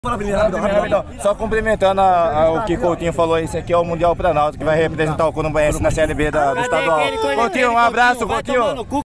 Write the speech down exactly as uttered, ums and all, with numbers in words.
Só complementando a, a, o que Coutinho falou, esse aqui é o Mundial Planalto, que vai representar o Corumbaense na Série B da, do estadual. Coutinho, um abraço, Coutinho.